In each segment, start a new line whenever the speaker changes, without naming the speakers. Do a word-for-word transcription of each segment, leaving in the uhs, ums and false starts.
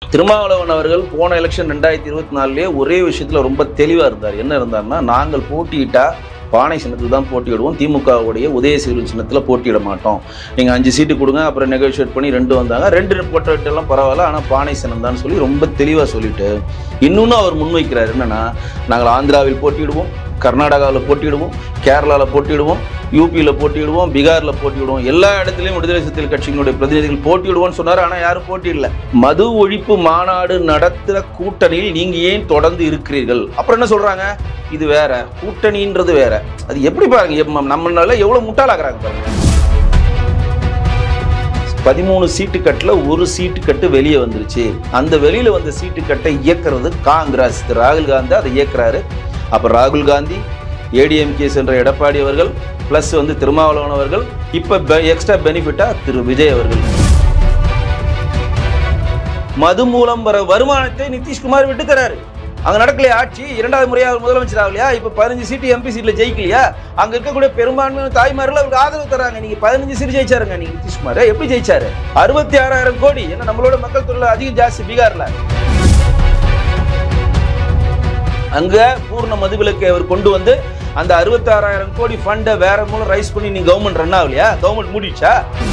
திருமாவளவன் அவர்கள் போன எலெக்ஷன் ரெண்டாயிரத்தி இருபத்தி நாலுலேயே ஒரே விஷயத்தில் ரொம்ப தெளிவாக இருந்தார். என்ன இருந்தார்னா, நாங்கள் போட்டியிட்டா பானை சின்னத்தில் தான் போட்டியிடுவோம், திமுகவுடைய உதயசீரன் சின்னத்தில் போட்டியிட மாட்டோம், நீங்கள் அஞ்சு சீட்டு கொடுங்க, அப்புறம் நெகோஷியேட் பண்ணி ரெண்டு வந்தாங்க, ரெண்டு போட்டெல்லாம் பரவாயில்ல, ஆனால் பானை சின்னம் தான் சொல்லி ரொம்ப தெளிவாக சொல்லிட்டு இன்னொன்று அவர் முன்வைக்கிறார். என்னென்னா, நாங்கள் ஆந்திராவில் போட்டியிடுவோம், கர்நாடகாவில் போட்டியிடுவோம், கேரளாவில் போட்டியிடுவோம், யூபியில் போட்டியிடுவோம், பீகாரில் போட்டியிடுவோம், எல்லா இடத்துலையும் விடுதலை சிறுத்தைகள் கட்சியினுடைய பிரதிநிதிகள் போட்டியிடுவோம்னு சொன்னார். ஆனால் யாரும் போட்டியிடல. மது ஒழிப்பு மாநாடு நடத்துகிற கூட்டணியில் நீங்கள் ஏன் தொடர்ந்து இருக்கிறீர்கள்? அப்புறம் என்ன சொல்கிறாங்க, இது வேற, கூட்டணின்றது வேற. அது எப்படி பாருங்க, நம்மளால எவ்வளோ முட்டாளாகிறாங்க பாருங்க. பதிமூணு சீட்டு கட்டில் ஒரு சீட்டு கட்டு வெளியே வந்துருச்சு. அந்த வெளியில் வந்த சீட்டு கட்டை இயக்கிறது காங்கிரஸ். ராகுல் காந்தி அதை இயக்குறாரு. அப்போ ராகுல் காந்தி, ஏடிஎம்கே சென்ற எடப்பாடி அவர்கள், பிளஸ் வந்து திருமாவளவன் அவர்கள், இப்போ எக்ஸ்ட்ரா பெனிஃபிட்டா திரு விஜய் அவர்கள். மது மூலம் வர வருமானத்தை நிதிஷ்குமார் விட்டு தராரு. அங்கே நடக்கலையா ஆட்சி? இரண்டாவது முறையாக முதலமைச்சர் ஆகலையா? இப்போ பதினஞ்சு சீட்டு எம்பி சீட்டில் ஜெயிக்கலையா? அங்கே இருக்கக்கூடிய பெரும்பான்மையான தாய்மார்கள் அவருக்கு ஆதரவு தராங்க. நீங்கள் பதினஞ்சு சீட்டு ஜெயிச்சாருங்க. நீங்கள் நிதிஷ்குமார் எப்படி ஜெயிச்சாரு? அறுபத்தி ஆறாயிரம் கோடி. ஏன்னா நம்மளோட மக்கள் தொழில் அதிகம் ஜாஸ்தி பீகாரில். அங்க பூர்ண மதுவிலக்கை அவர் கொண்டு வந்து அந்த அறுபத்தி ஆறாயிரம் கோடி ஃபண்டை வேற மூலம் ரைஸ் பண்ணி நீ கவர்மெண்ட் ரன் ஆகலையா? கவர்மெண்ட் மூடிச்சா?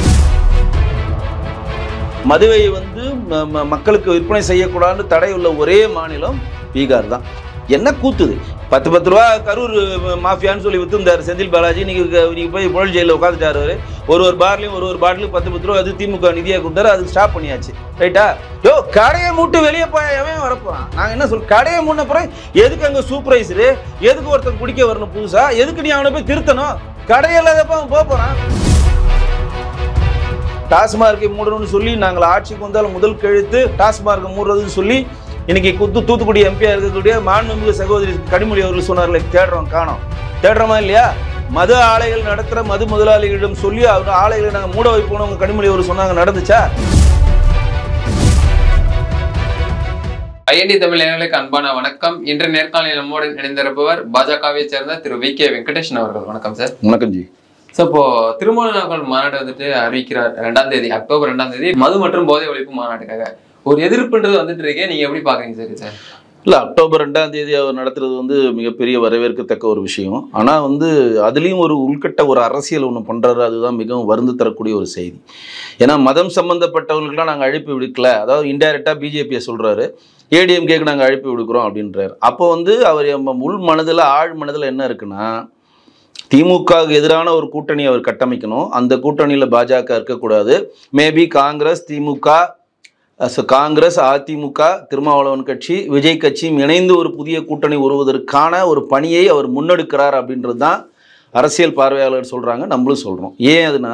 மதுவை வந்து மக்களுக்கு விற்பனை செய்யக்கூடாதுன்னு தடை உள்ள ஒரே மாநிலம் பீகார் தான். என்ன கூத்துது? பத்து பத்து ரூபா கரூர் மாஃபியான்னு சொல்லி வித்துருந்தார் செந்தில் பாலாஜி. நீங்க நீங்க போய் புழல் ஜெயிலில் உட்காந்துட்டாரு. ஒரு ஒரு பார்லையும் ஒரு ஒரு பாட்டிலும் பத்து பத்து ரூபா அது திமுக நிதியாக கொடுத்தாரு. அது ஸ்டாப் பண்ணியாச்சு. ரைட்டா? யோ, கடையை மூட்டு வெளியே போய் எவன் வரப்போறான்? நாங்க என்ன சொல்ல, கடையை மூடின பிறகு எதுக்கு அங்க சூப்பர்வைசரு, எதுக்கு ஒருத்தன் குடிக்க வரணும் புதுசா, எதுக்கு நீ அவனை போய் திருத்தணும்? கடையில்லாதப்ப அவன் போக போறான். டாஸ்மார்க்கை மூடணும்னு சொல்லி நாங்கள் ஆட்சிக்கு வந்தாலும் முதல் கழுத்து டாஸ்மார்க்கை மூடுறதுன்னு சொல்லி இன்னைக்கு குத்து தூத்துக்குடி எம்பியா இருக்கக்கூடிய மாண்புமிகு சகோதரி கனிமொழி அவர்கள் சொன்னார்ல, தேடுறோம் காணோம். தேடுறோமா இல்லையா? மது ஆலைகள் நடத்துற மது முதலாளிகளிடம் சொல்லி அவங்க ஆலைகளை நாங்கள் மூட வைப்போம் உங்க கனிமொழி அவர்கள் சொன்னாங்க. நடந்துச்சா?
ஐஎன்டி தமிழ் நேயர்களுக்கு அன்பான வணக்கம். இன்று நேர்காணலில் நம்மோடு இணைந்திருப்பவர் பாஜகவை சேர்ந்த திரு வி கே வெங்கடேஷன் அவர்கள். வணக்கம் சார்.
வணக்கம் ஜி.
சார், இப்போ திருமாவளவன் மாநாடு வந்துட்டு அறிவிக்கிறார் ரெண்டாம் தேதி அக்டோபர் ரெண்டாம் தேதி மது மற்றும் போதை ஒழிப்பு மாநாட்டுக்காக. ஒரு எதிர்ப்புன்றது வந்துட்டு இருக்கே, நீங்க எப்படி பாக்குறீங்க சார்? சார்
இல்லை, அக்டோபர் ரெண்டாம் தேதி அவர் நடத்துறது வந்து மிகப்பெரிய வரவேற்கத்தக்க ஒரு விஷயம். ஆனால் வந்து அதுலேயும் ஒரு உள்கட்ட ஒரு அரசியல் ஒன்று பண்ணுறாரு. அதுதான் மிகவும் வருந்து தரக்கூடிய ஒரு செய்தி. ஏன்னா மதம் சம்மந்தப்பட்டவர்களுக்கெல்லாம் நாங்கள் அழைப்பு விடுக்கல, அதாவது இன்டைரக்டாக பிஜேபியை சொல்கிறாரு, ஏடிஎம்கேக்கு நாங்கள் அழைப்பு விடுக்கிறோம் அப்படின்றார். அப்போ வந்து அவர் உள் மனதில் ஆழ் மனதில் என்ன இருக்குன்னா, திமுகவுக்கு எதிரான ஒரு கூட்டணி அவர் கட்டமைக்கணும். அந்த கூட்டணியில் பாஜக இருக்கக்கூடாது. மேபி காங்கிரஸ், திமுக, காங்கிரஸ், அதிமுக, திருமாவளவன் கட்சி, விஜய் கட்சியும் இணைந்து ஒரு புதிய கூட்டணி உருவதற்கான ஒரு பணியை அவர் முன்னெடுக்கிறார் அப்படின்றது தான் அரசியல் பார்வையாளர் சொல்கிறாங்க, நம்மளும் சொல்கிறோம். ஏன் அதுனா,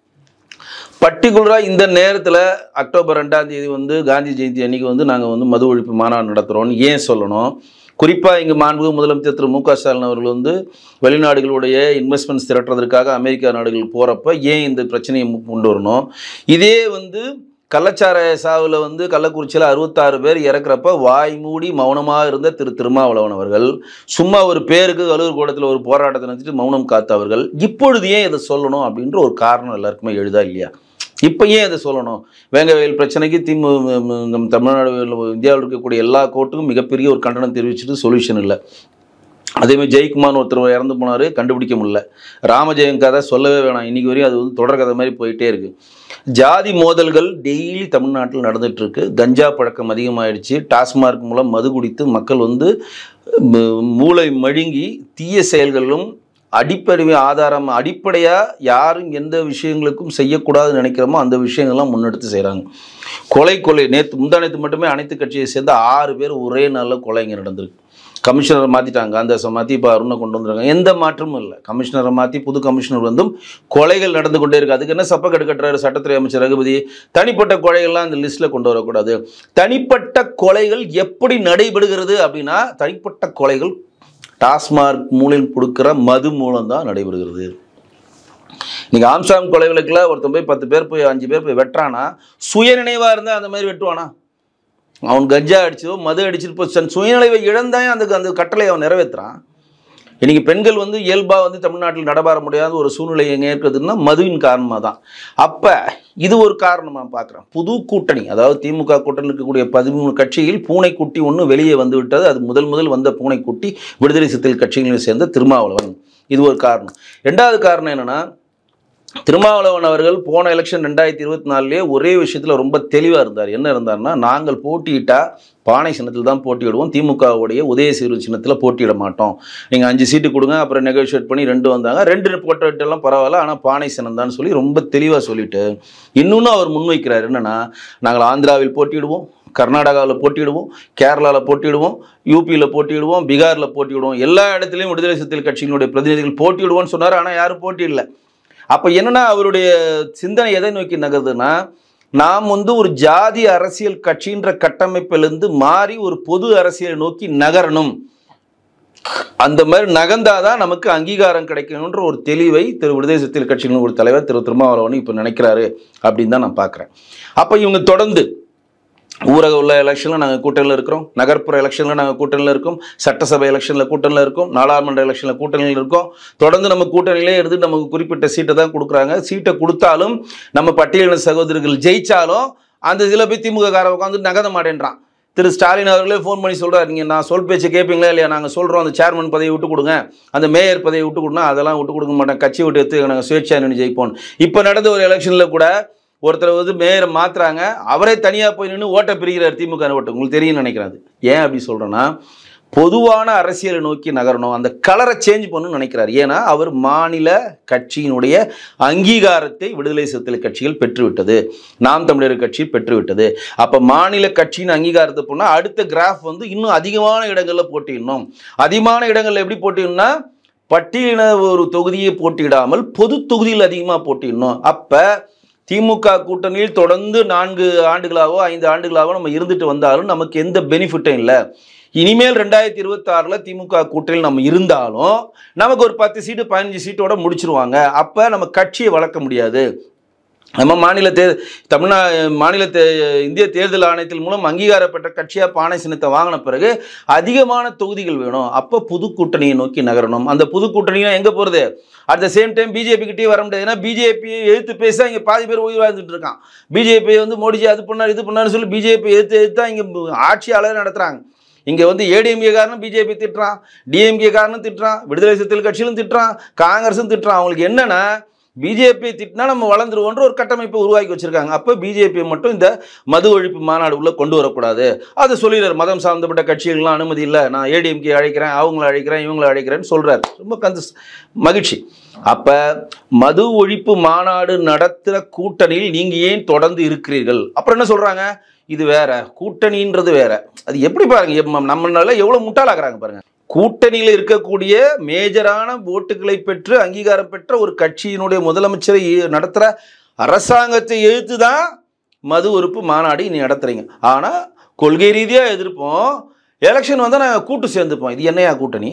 பர்டிகுலராக இந்த நேரத்தில் அக்டோபர் ரெண்டாம் தேதி வந்து காந்தி ஜெயந்தி அன்னைக்கு வந்து நாங்கள் வந்து மது ஒழிப்பு மாநாடு நடத்துகிறோன்னு ஏன் சொல்லணும்? குறிப்பாக இங்கே மாண்புமிகு முதலமைச்சர் திரு மு க ஸ்டாலின் அவர்கள் வந்து வெளிநாடுகளுடைய இன்வெஸ்ட்மெண்ட்ஸ் திரட்டுறதுக்காக அமெரிக்கா நாடுகளுக்கு போகிறப்ப ஏன் இந்த பிரச்சனையை கொண்டு வரணும்? இதே வந்து கள்ளச்சாராய சாவில் வந்து கள்ளக்குறிச்சியில் அறுபத்தாறு பேர் இறக்குறப்ப வாய் மூடி மௌனமாக இருந்த திரு திருமாவளவன் அவர்கள், சும்மா ஒரு பேருக்கு கலூர் கூடத்தில் ஒரு போராட்டத்தை நினைச்சிட்டு மௌனம் காத்தவர்கள், இப்பொழுது ஏன் இதை சொல்லணும் அப்படின்ற ஒரு காரணம் எல்லாருக்குமே எழுதா இல்லையா? இப்போ ஏன் இதை சொல்லணும்? வேங்கவயல் பிரச்சனைக்கு திமு நம் தமிழ்நாடு இந்தியாவில் இருக்கக்கூடிய எல்லா கோர்ட்டுக்கும் மிகப்பெரிய ஒரு கண்டனம் தெரிவிச்சுட்டு சொல்யூஷன் இல்லை. அதேமாதிரி ஜெயக்குமார் ஒருத்தர் இறந்து போனார், கண்டுபிடிக்க முடியல. ராமஜெயம் கதை சொல்லவே வேணாம், இன்றைக்கி வரையும் அது வந்து தொடர் கதை மாதிரி போயிட்டே இருக்குது. ஜாதி மோதல்கள் டெய்லி தமிழ்நாட்டில் நடந்துகிட்ருக்கு. கஞ்சா பழக்கம் அதிகமாகிடுச்சு. டாஸ்மார்க் மூலம் மது குடித்து மக்கள் வந்து மூளை மழுங்கி தீய செயல்களும் அடிப்படை ஆதாரம் அடிப்படையாக யாரும் எந்த விஷயங்களுக்கும் செய்யக்கூடாதுன்னு நினைக்கிறோமோ அந்த விஷயங்கள்லாம் முன்னெடுத்து செய்கிறாங்க. கொலை கொலை நேற்று முந்தானத்து மட்டுமே அனைத்து கட்சியை சேர்ந்து ஆறு பேர் ஒரே நாளில் கொலை இங்கே நடந்திருக்கு. கமிஷனரை மாற்றிட்டாங்க, அந்த மாற்றி இப்போ அருணை கொண்டு வந்துருக்காங்க. எந்த மாற்றமும் இல்லை. கமிஷனரை மாற்றி புது கமிஷனர் வந்தும் கொலைகள் நடந்து கொண்டே இருக்குது. அதுக்கு என்ன சப்பக்கட்டு கட்டுறாரு சட்டத்துறை அமைச்சர் ரகுபதி? தனிப்பட்ட கொலைகள்லாம் அந்த லிஸ்ட்டில் கொண்டு வரக்கூடாது. தனிப்பட்ட கொலைகள் எப்படி நடைபெறுகிறது அப்படின்னா, தனிப்பட்ட கொலைகள் டாஸ்மார்க் மூலம் கொடுக்குற மது மூலம் தான் நடைபெறுகிறது. நீங்கள் ஆம்சாங் கொலை வழக்கில் ஒருத்தன் போய் பத்து பேர் போய் அஞ்சு பேர் போய் வெட்டுறானா, சுயநினைவாக இருந்தால் அந்த மாதிரி வெட்டுவானா? அவன் கஞ்சா அடிச்சோ மது அடிச்சுட்டு போய் தன் சுயநிலைவை இழந்தாயே அந்த அந்த கட்டளை அவன் நிறைவேற்றுறான். இன்னைக்கு பெண்கள் வந்து இயல்பாக வந்து தமிழ்நாட்டில் நடமாற முடியாத ஒரு சூழ்நிலை எங்கே இருக்கிறதுன்னா மதுவின் காரணமாக தான். அப்போ இது ஒரு காரணமாக பார்க்குறேன். புது கூட்டணி, அதாவது திமுக கூட்டணி இருக்கக்கூடிய பதிமூணு கட்சியில் பூனைக்குட்டி ஒன்று வெளியே வந்து விட்டது. அது முதல் முதல் வந்த பூனைக்குட்டி விடுதலை சிறுத்தைகள் கட்சிகளில் சேர்ந்த திருமாவளவன். இது ஒரு காரணம். ரெண்டாவது காரணம் என்னென்னா, திருமாவளவன் அவர்கள் போன எலெக்ஷன் ரெண்டாயிரத்தி இருபத்தி நாலுலேயே ஒரே விஷயத்தில் ரொம்ப தெளிவாக இருந்தார். என்ன இருந்தார்னா, நாங்கள் போட்டியிட்டால் பானை சின்னத்தில் தான் போட்டியிடுவோம், திமுகவுடைய உதயசீர்வு சின்னத்தில் போட்டியிட மாட்டோம், நீங்கள் அஞ்சு சீட்டு கொடுங்க. அப்புறம் நெகோஷியேட் பண்ணி ரெண்டு வந்தாங்க, ரெண்டு போட்டெல்லாம் பரவாயில்ல, ஆனால் பானை சின்னம் தான் சொல்லி ரொம்ப தெளிவாக சொல்லிட்டு இன்னொன்று அவர் முன்வைக்கிறார். என்னென்னா, நாங்கள் ஆந்திராவில் போட்டியிடுவோம், கர்நாடகாவில் போட்டியிடுவோம், கேரளாவில் போட்டியிடுவோம், யூபியில் போட்டியிடுவோம், பீகாரில் போட்டியிடுவோம், எல்லா இடத்துலையும் விடுதலை சிறுத்தைகள் கட்சியினுடைய பிரதிநிதிகள் போட்டியிடுவோம்னு சொன்னார். ஆனால் யாரும் போட்டியிடல. அப்போ என்னன்னா, அவருடைய சிந்தனை எதை நோக்கி நகருதுன்னா, நாம் வந்து ஒரு ஜாதி அரசியல் கட்சின்ற கட்டமைப்பிலிருந்து மாறி ஒரு பொது அரசியலை நோக்கி நகரணும். அந்த மாதிரி நகர்ந்தாதான் நமக்கு அங்கீகாரம் கிடைக்கணுன்ற ஒரு தெளிவை திரு விடுதலை சிறுத்தைகள் கட்சியின் ஒரு தலைவர் திரு திருமாவளவன் இப்போ நினைக்கிறாரு அப்படின்னு தான் நான் பார்க்குறேன். அப்போ இவங்க தொடர்ந்து ஊரக உள்ள எலெக்ஷனில் நாங்கள் கூட்டணியில் இருக்கிறோம், நகர்ப்புற எலெக்ஷனில் நாங்கள் கூட்டணியில் இருக்கோம், சட்டசபை எலெக்ஷனில் கூட்டணியில் இருக்கோம், நாடாளுமன்ற எலெக்ஷனில் கூட்டணியில் இருக்கோம். தொடர்ந்து நம்ம கூட்டணியிலே இருந்து நமக்கு குறிப்பிட்ட சீட்டை தான் கொடுக்குறாங்க. சீட்டை கொடுத்தாலும் நம்ம பட்டியலின சகோதரர்கள் ஜெயிச்சாலும் அந்த இதில் போய் திமுக கார உட்காந்து நகர மாட்டேன்றான். திரு ஸ்டாலின் அவர்களே ஃபோன் பண்ணி சொல்கிறார், நீங்கள் நான் சொல் பேச்சு கேட்பீங்களா இல்லையா, நாங்கள் சொல்கிறோம் அந்த சேர்மன் பதவியை விட்டு கொடுங்க, அந்த மேயர் பதவியை விட்டு கொடுங்க, அதெல்லாம் விட்டு கொடுக்க மாட்டேன், கட்சி விட்டு எடுத்து நாங்கள் சுயேட்சையாக நின்று ஜெயிப்போம். இப்போ நடந்த ஒரு எலெக்ஷனில் கூட ஒருத்தர் வந்து மேயரை மாற்றுறாங்க, அவரே தனியாக போய் நின்று ஓட்டை பிரிக்கிறார் திமுக ஓட்டு. உங்களுக்கு தெரியும் நினைக்கிறாரு. ஏன் அப்படி சொல்கிறேன்னா, பொதுவான அரசியலை நோக்கி நகரணும், அந்த கலரை சேஞ்ச் பண்ணணும்னு நினைக்கிறார். ஏன்னா அவர் மாநில கட்சியினுடைய அங்கீகாரத்தை விடுதலை சிறுத்தைகள் கட்சிகள் பெற்றுவிட்டது, நாம் தமிழர் கட்சி பெற்றுவிட்டது. அப்போ மாநில கட்சியின் அங்கீகாரத்தை போனால் அடுத்த கிராஃப் வந்து இன்னும் அதிகமான இடங்களில் போட்டிடணும். அதிகமான இடங்களில் எப்படி போட்டிடணும்னா, பட்டியலின ஒரு தொகுதியை போட்டியிடாமல் பொது தொகுதியில் அதிகமாக போட்டிடணும். அப்போ திமுக கூட்டணியில் தொடர்ந்து நான்கு ஆண்டுகளாகவோ ஐந்து ஆண்டுகளாகவோ நம்ம இருந்துட்டு வந்தாலும் நமக்கு எந்த பெனிஃபிட்டும் இல்லை. இனிமேல் ரெண்டாயிரத்தி இருபத்தி ஆறுல திமுக கூட்டணியில் நம்ம இருந்தாலும் நமக்கு ஒரு பத்து சீட்டு பதினஞ்சு சீட்டோட முடிச்சிருவாங்க. அப்போ நம்ம கட்சியை வளர்க்க முடியாது. நம்ம மாநில தே தமிழ்நா மாநில தே இந்திய தேர்தல் ஆணையத்தின் மூலம் அங்கீகாரப்பட்ட கட்சியாக பானை சின்னத்தை வாங்கின பிறகு அதிகமான தொகுதிகள் வேணும். அப்போ புது கூட்டணியை நோக்கி நகரணும். அந்த புது கூட்டணியும் எங்கே போகிறது? At the same time BJP கிட்டே வர முடியாது. ஏன்னா பிஜேபியை எழுத்து பேச இங்கே பாதி பேர் உயிர் வாழ்ந்துட்டு இருக்கான். பிஜேபி வந்து மோடிஜி அது பண்ணார் இது பண்ணார்னு சொல்லி பிஜேபி எழுத்து எழுத்து தான் இங்கே ஆட்சியாளர் நடத்துகிறாங்க. இங்கே வந்து ஏடிஎம்கே காரனும் பிஜேபி திட்டுறான், டிஎம்கே காரனும் திட்டுறான், விடுதலை சிறுத்தைகள் கட்சியிலும் திட்டுறான், காங்கிரஸும் திட்டுறான். அவங்களுக்கு என்னென்னா, பிஜேபி திட்டினா நம்ம வளர்ந்துருவோன்ற ஒரு கட்டமைப்பை உருவாக்கி வச்சிருக்காங்க. அப்போ பிஜேபி மட்டும் இந்த மது ஒழிப்பு மாநாடு உள்ள கொண்டு வரக்கூடாது. அதை சொல்லிடுறாரு. மதம் சார்ந்தப்பட்ட கட்சிகள்லாம் அனுமதி இல்லை, நான் ஏடிஎம்கே அழைக்கிறேன், அவங்கள அழைக்கிறேன், இவங்களை அழைக்கிறேன்னு சொல்றாரு. ரொம்ப கந்த மகிழ்ச்சி. அப்ப மது ஒழிப்பு மாநாடு நடத்துகிற கூட்டணியில் நீங்க ஏன் தொடர்ந்து இருக்கிறீர்கள்? அப்புறம் என்ன சொல்றாங்க, இது வேற, கூட்டணின்றது வேற. அது எப்படி பாருங்க, நம்மளால எவ்வளவு முட்டாளாக்குறாங்க பாருங்க. கூட்டணியில் இருக்கக்கூடிய மேஜரான ஓட்டுகளை பெற்று அங்கீகாரம் பெற்ற ஒரு கட்சியினுடைய முதலமைச்சரை நடத்துகிற அரசாங்கத்தை எதிர்த்து தான் மது ஒழிப்பு மாநாடு நீ நடத்துறீங்க. ஆனால் கொள்கை ரீதியாக எதிர்ப்போம், எலெக்ஷன் வந்தால் நாங்கள் கூட்டு சேர்ந்துப்போம். இது என்னையா கூட்டணி?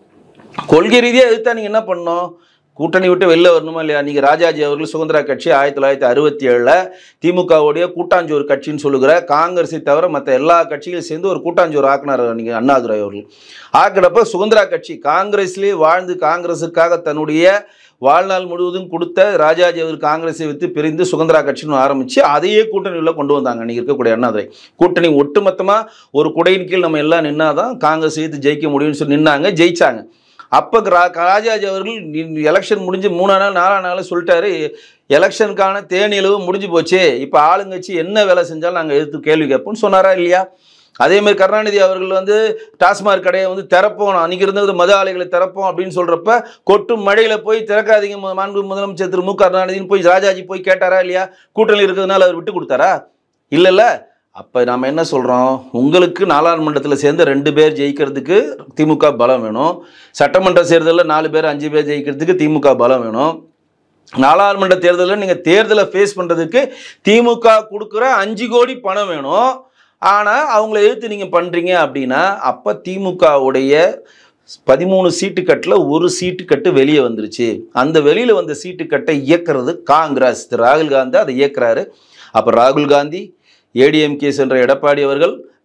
கொள்கை ரீதியாக எதிர்த்தா நீங்கள் என்ன பண்ணணும்? கூட்டணி விட்டு வெளில வரணுமா இல்லையா? நீங்கள் ராஜாஜி அவர்கள் சுதந்திரா கட்சி ஆயிரத்தி தொள்ளாயிரத்தி அறுபத்தி ஏழில் திமுகவுடைய கூட்டாஞ்சோறு கட்சின்னு சொல்லுகிற காங்கிரஸை தவிர மற்ற எல்லா கட்சிகளும் சேர்ந்து ஒரு கூட்டாஞ்சோறு ஆக்கினார் நீங்கள் அண்ணாதுரை அவர்கள். ஆக்கினப்ப சுதந்திரா கட்சி காங்கிரஸ்லேயே வாழ்ந்து காங்கிரஸுக்காக தன்னுடைய வாழ்நாள் முழுவதும் கொடுத்த ராஜாஜி அவர் காங்கிரஸை விட்டு பிரிந்து சுதந்திரா கட்சின்னு ஆரம்பித்து அதையே கூட்டணியில் கொண்டு வந்தாங்க. நீங்கள் இருக்கக்கூடிய அண்ணாதுரை கூட்டணி ஒட்டுமொத்தமாக ஒரு குடையின் கீழ் நம்ம எல்லாம் நின்னாதான் காங்கிரஸ் எடுத்து ஜெயிக்க முடியும்னு சொல்லி நின்னாங்க, ஜெயிச்சாங்க. அப்போ ராஜாஜி அவர்கள் எலெக்ஷன் முடிஞ்சு மூணா நாள் நாலாம் நாள் சொல்லிட்டாரு, எலெக்ஷனுக்கான தேனிலவு முடிஞ்சு போச்சு, இப்போ ஆளுங்கட்சி என்ன வேலை செஞ்சாலும் நாங்கள் எதிர்த்து கேள்வி கேட்போம்னு சொன்னாரா இல்லையா? அதேமாதிரி கருணாநிதி அவர்கள் வந்து டாஸ்மாக் கடையை வந்து திறப்போம், அன்றைக்கி இருந்தது மது ஆலைகளை திறப்போம் அப்படின்னு சொல்கிறப்ப கொட்டும் மழையில் போய் திறக்காதீங்க மாண்பு முதலமைச்சர் திரு மு கருணாநிதினு போய் ராஜாஜி போய் கேட்டாரா இல்லையா? கூட்டணியில் இருக்கிறதுனால அவர் விட்டு கொடுத்தாரா? இல்லைல்ல. அப்போ நாம் என்ன சொல்கிறோம், உங்களுக்கு நாடாளுமன்றத்தில் சேர்ந்து ரெண்டு பேர் ஜெயிக்கிறதுக்கு திமுக பலம் வேணும், சட்டமன்ற தேர்தலில் நாலு பேர் அஞ்சு பேர் ஜெயிக்கிறதுக்கு திமுக பலம் வேணும், நாடாளுமன்ற தேர்தலில் நீங்கள் தேர்தலை ஃபேஸ் பண்ணுறதுக்கு திமுக கொடுக்குற அஞ்சு கோடி பணம் வேணும். ஆனால் அவங்கள எதிர்த்து நீங்கள் பண்ணுறீங்க அப்படின்னா அப்போ திமுகவுடைய பதிமூணு சீட்டு கட்டில் ஒரு சீட்டு கட்டு வெளியே வந்துருச்சு. அந்த வெளியில் வந்த சீட்டு கட்டை இயக்கிறது காங்கிரஸ். ராகுல் காந்தி அதை இயக்குறாரு. அப்போ ராகுல் காந்தி, ஏடிஎம்கே சென்ற எடப்பாடி அவர்கள்,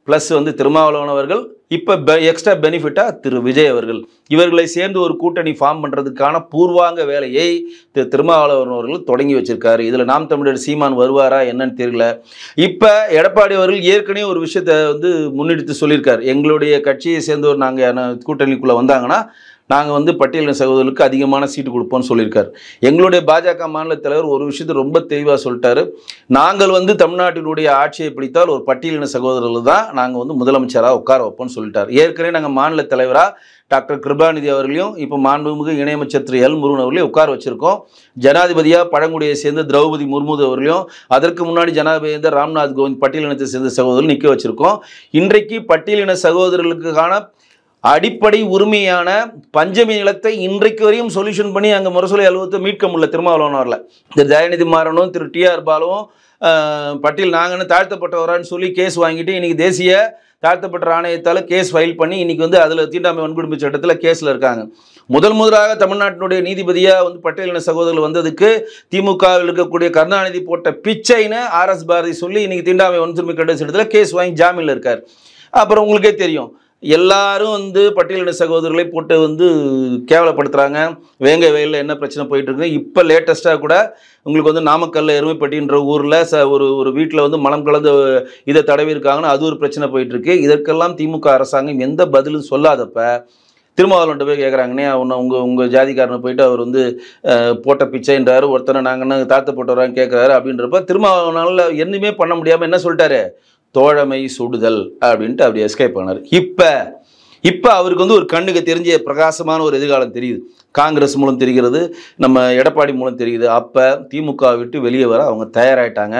ப்ளஸ் வந்து திருமாவளவன் அவர்கள், இப்போ பெ எக்ஸ்ட்ரா பெனிஃபிட்டாக திரு விஜய் அவர்கள், இவர்களை சேர்ந்து ஒரு கூட்டணி ஃபார்ம் பண்ணுறதுக்கான பூர்வாங்க வேலையை திரு திருமாவளவன் அவர்கள் தொடங்கி வச்சிருக்காரு. இதில் நாம் தமிழர் சீமான் வருவாரா என்னன்னு தெரியல. இப்போ எடப்பாடி அவர்கள் ஏற்கனவே ஒரு விஷயத்தை வந்து முன்னெடுத்து சொல்லியிருக்காரு. எங்களுடைய கட்சியை சேர்ந்தவர் நாங்கள் கூட்டணிக்குள்ளே வந்தாங்கன்னா நாங்கள் வந்து பட்டியலின சகோதரர்களுக்கு அதிகமான சீட்டு கொடுப்போம்னு சொல்லியிருக்காரு. எங்களுடைய பாஜக மாநில தலைவர் ஒரு விஷயத்தை ரொம்ப தெளிவாக சொல்லிட்டாரு. நாங்கள் வந்து தமிழ்நாட்டினுடைய ஆட்சியை பிடித்தால் ஒரு பட்டியலின சகோதரர்கள் தான் நாங்கள் வந்து முதலமைச்சராக உட்கார வைப்போம்னு சொல்லிட்டார். ஏற்கனவே நாங்கள் மாநில தலைவராக டாக்டர் கிருபாநிதி அவர்களையும் இப்போ மாண்புமிகு இணையமைச்சர் திரு எல் முருகன் அவர்களையும் உட்கார வச்சிருக்கோம். ஜனாதிபதியாக பழங்குடியை சேர்ந்த திரௌபதி முர்மு அவர்களையும், அதற்கு முன்னாடி ஜனாதிபதி ராம்நாத் கோவிந்த் பட்டியலினத்தை சேர்ந்த சகோதரர்கள் நிற்க வச்சிருக்கோம். இன்றைக்கு பட்டியலின சகோதரர்களுக்கான அடிப்படை உரிமையான பஞ்சமி நிலத்தை இன்றைக்கு வரையும் சொல்யூஷன் பண்ணி அங்கே முரசொலி அலுவலகத்தை மீட்க முடியல திருமாவளவன் வரல. திரு தயாநிதி மாறனும் திரு டி ஆர் பாலுவும் பட்டியல் நாங்கன்னு தாழ்த்தப்பட்டவரான்னு சொல்லி கேஸ் வாங்கிட்டு இன்னைக்கு தேசிய தாழ்த்தப்பட்ட ஆணையத்தால் கேஸ் ஃபைல் பண்ணி இன்னைக்கு வந்து அதில் தீண்டாமை வன்கொடுமை சட்டத்தில் கேஸில் இருக்காங்க. முதல் முதலாக தமிழ்நாட்டினுடைய நீதிபதியாக வந்து பட்டியலின சகோதரர்கள் வந்ததுக்கு திமுகவில் இருக்கக்கூடிய கருணாநிதி போட்ட பிச்சைன்னு ஆர் எஸ் பாரதி சொல்லி இன்னைக்கு தீண்டாமை வன்கொடுமை சட்டத்தில் கேஸ் வாங்கி ஜாமீனில் இருக்கார். அப்புறம் உங்களுக்கே தெரியும், எல்லாரும் வந்து பட்டியலின சகோதரர்களை போட்டு வந்து கேவலப்படுத்துகிறாங்க. வேங்க வயலில் என்ன பிரச்சனை போயிட்டு இருக்கு. இப்போ லேட்டஸ்ட்டாக கூட உங்களுக்கு வந்து நாமக்கல்ல எருமைப்பட்டின்ற ஊரில் ச ஒரு ஒரு வீட்டில் வந்து மலம் கலந்து இதை தடவி இருக்காங்கன்னு அது ஒரு பிரச்சனை போயிட்டு இருக்கு. இதற்கெல்லாம் திமுக அரசாங்கம் எந்த பதிலும் சொல்லாதப்ப திருமாவளவன்ட்ட போய் கேட்குறாங்கன்னே அவனை உங்கள் உங்கள் ஜாதிக்காரனை போயிட்டு அவர் வந்து போட்ட பிச்சைன்றாரு, ஒருத்தனை நாங்கள் தாழ்த்தப்பட்டவரான்னு கேட்குறாரு. அப்படின்றப்ப திருமாவளவனால் என்னமே பண்ண முடியாமல் என்ன சொல்லிட்டாரு, தோழமை சுடுதல் அப்படின்ட்டு அப்படி எஸ்கேப் பண்ணார். இப்போ இப்போ அவருக்கு வந்து ஒரு கண்ணுக்கு தெரிஞ்ச பிரகாசமான ஒரு எதிர்காலம் தெரியுது. காங்கிரஸ் மூலம் தெரிகிறது, நம்ம எடப்பாடி மூலம் தெரியுது. அப்போ திமுக விட்டு வெளியே வர அவங்க தயாராகிட்டாங்க.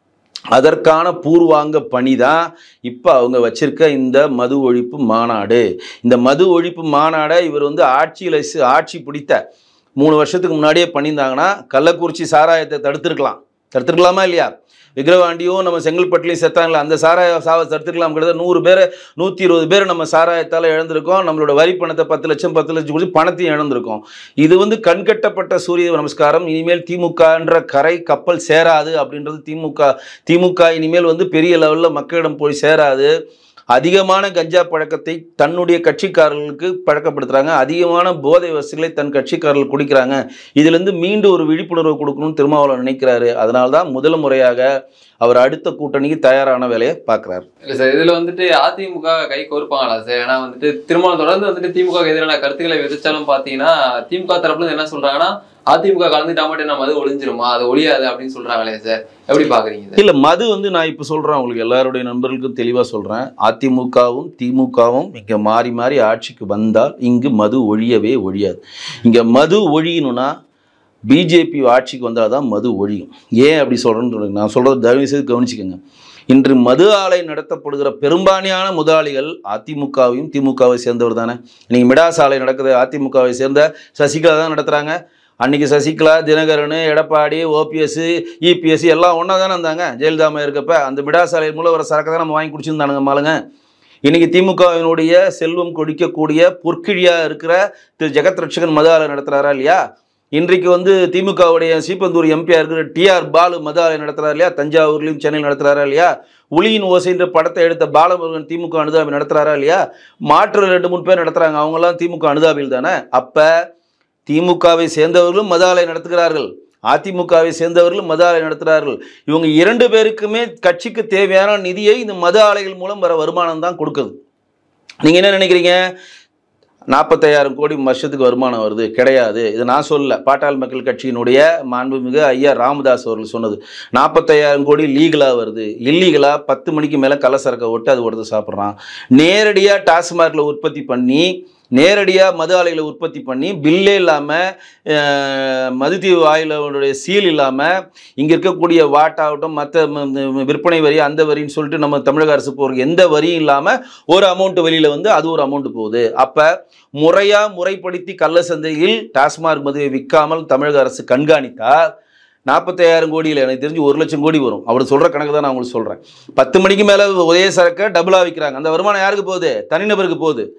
அதற்கான பூர்வாங்க பணி தான் இப்போ அவங்க வச்சிருக்க இந்த மது ஒழிப்பு மாநாடு. இந்த மது ஒழிப்பு மாநாடை இவர் வந்து ஆட்சியில் ஆட்சி பிடித்த மூணு வருஷத்துக்கு முன்னாடியே பண்ணியிருந்தாங்கன்னா கள்ளக்குறிச்சி சாராயத்தை தடுத்துருக்கலாம். தடுத்துருக்கலாமா இல்லையா? விக்கிரவாண்டியும் நம்ம செங்கல்பட்டுலையும் செத்தாங்களா, அந்த சாராய சாவை தடுத்துக்கலாம். கிட்டத்தட்ட நூறு பேர் நூற்றி இருபது பேர் நம்ம சாராயத்தால் இழந்திருக்கோம். நம்மளோட வரி பணத்தை பத்து லட்சம் பத்து லட்சம் கொடுத்து பணத்தையும் இழந்திருக்கோம். இது வந்து கண்கட்டப்பட்ட சூரிய நமஸ்காரம். இனிமேல் திமுகன்ற கரை கப்பல் சேராது அப்படின்றது திமுக திமுக இனிமேல் வந்து பெரிய லெவலில் மக்களிடம் போய் சேராது. அதிகமான கஞ்சா பழக்கத்தை தன்னுடைய கட்சிக்காரர்களுக்கு பழக்கப்படுத்துகிறாங்க. அதிகமான போதை வசதிகளை தன் கட்சிக்காரர்கள் குடிக்கிறாங்க. இதுலேருந்து மீண்டும் ஒரு விழிப்புணர்வு கொடுக்கணும்னு திருமாவளவன் நினைக்கிறாரு. அதனால தான் முதல் முறையாக அவர் அடுத்த கூட்டணிக்கு தயாரான வேலையை பார்க்குறாரு.
இல்லை சார், இதில் வந்துட்டு அதிமுக கை கோர்ப்பாங்களா சார்? ஏன்னா வந்துட்டு திருமாவளவன் தொடர்ந்து வந்துட்டு திமுக எதிரான கருத்துக்களை விதிச்சாலும் பார்த்தீங்கன்னா திமுக தரப்புல என்ன சொல்கிறாங்கன்னா அதிமுக கலந்துட்டாமட்டே நம்ம அது ஒழிஞ்சிருமா, அது ஒழியாது அப்படின்னு சொல்றாங்களே சார், எப்படி பாக்குறீங்க?
இல்ல, மது வந்து நான் இப்ப சொல்றேன் உங்களுக்கு எல்லாருடைய நண்பர்களுக்கும் தெளிவா சொல்றேன். அதிமுகவும் திமுகவும் இங்க மாறி மாறி ஆட்சிக்கு வந்தால் இங்கு மது ஒழியவே ஒழியாது. இங்க மது ஒழியணும்னா பிஜேபி ஆட்சிக்கு வந்தால் தான் மது ஒழியும். ஏன் அப்படி சொல்றேன்னு நான் சொல்றது தயவு செய்து கவனிச்சுக்கோங்க. இன்று மது ஆலை நடத்தப்படுகிற பெரும்பான்மையான முதலாளிகள் அதிமுகவையும் திமுகவை சேர்ந்தவர் தானே. இன்னைக்கு மிடாஸ் ஆலை நடக்குது, அதிமுகவை சேர்ந்த சசிகலா தான் நடத்துறாங்க. அன்றைக்கி சசிகலா, தினகரன், எடப்பாடி, ஓபிஎஸ், இபிஎஸ் எல்லாம் ஒன்றா தானே இருந்தாங்க ஜெயலலிதாமா இருக்கப்ப. அந்த மிடாசாலை மூலம் வர சரக்கு தான் நம்ம வாங்கி குடிச்சிருந்தானுங்க மாலுங்க. இன்றைக்கி திமுகவினுடைய செல்வம் கொடிக்கக்கூடிய பொற்கிழியாக இருக்கிற திரு ஜெகத் ரட்சகன் மது ஆலை நடத்துகிறாரா இல்லையா? இன்றைக்கு வந்து திமுகவுடைய சீப்பந்தூர் எம்பியாக இருக்கிற டி ஆர் பாலு மது ஆலை நடத்துகிறாரா இல்லையா? தஞ்சாவூர்லையும் சென்னையில் நடத்துகிறாரா இல்லையா? ஒளியின் ஓசைன்ற படத்தை எடுத்த பாலமுருகன் திமுக அனுதாபி நடத்துகிறாரா இல்லையா? மாற்று ரெண்டு மூணு பேர் நடத்துகிறாங்க, அவங்கெல்லாம் திமுக அனுதாபியில் தானே. அப்போ திமுகவை சேர்ந்தவர்களும் மது ஆலை நடத்துகிறார்கள், அதிமுகவை சேர்ந்தவர்களும் மது ஆலை நடத்துகிறார்கள். இவங்க இரண்டு பேருக்குமே கட்சிக்கு தேவையான நிதியை இந்த மது ஆலைகள் மூலம் வர வருமானம் தான் கொடுக்குது. நீங்கள் என்ன நினைக்கிறீங்க? நாற்பத்தையாயிரம் கோடி வருஷத்துக்கு வருமானம் வருது? கிடையாது. இது நான் சொல்லல, பாட்டாளி மக்கள் கட்சியினுடைய மாண்புமிகு ஐயா ராமதாஸ் அவர்கள் சொன்னது. நாற்பத்தையாயிரம் கோடி லீகலாக வருது. இல்லீகலாக பத்து மணிக்கு மேலே கள்ளசரக்கை ஓட்டு அது ஒருத்தர் சாப்பிட்றான். நேரடியாக டாஸ்மார்க்கில் உற்பத்தி பண்ணி நேரடியாக மது ஆலைகளை உற்பத்தி பண்ணி பில்லே இல்லாமல் மதுத்தீவு ஆயிலுடைய சீல் இல்லாமல் இங்கே இருக்கக்கூடிய வாட் ஆகட்டும் மற்ற விற்பனை வரி அந்த வரின்னு சொல்லிட்டு நம்ம தமிழக அரசு போகிற எந்த வரியும் இல்லாமல் ஒரு அமௌண்ட்டு வெளியில் வந்து அது ஒரு அமௌண்ட்டு போகுது. அப்போ முறையாக முறைப்படுத்தி கள்ள சந்தையில் டாஸ்மார்க் மதுவை விற்காமல் தமிழக அரசு கண்காணித்தால் நாற்பத்தையாயிரம் கோடியில் எனக்கு தெரிஞ்சு ஒரு லட்சம் கோடி வரும். அவர் சொல்கிற கணக்கு தான் நான் உங்களுக்கு சொல்கிறேன். பத்து மணிக்கு மேலே ஒரே சரக்கை டபுளாக விற்கிறாங்க. அந்த வருமானம் யாருக்கு போகுது? தனிநபருக்கு போகுது.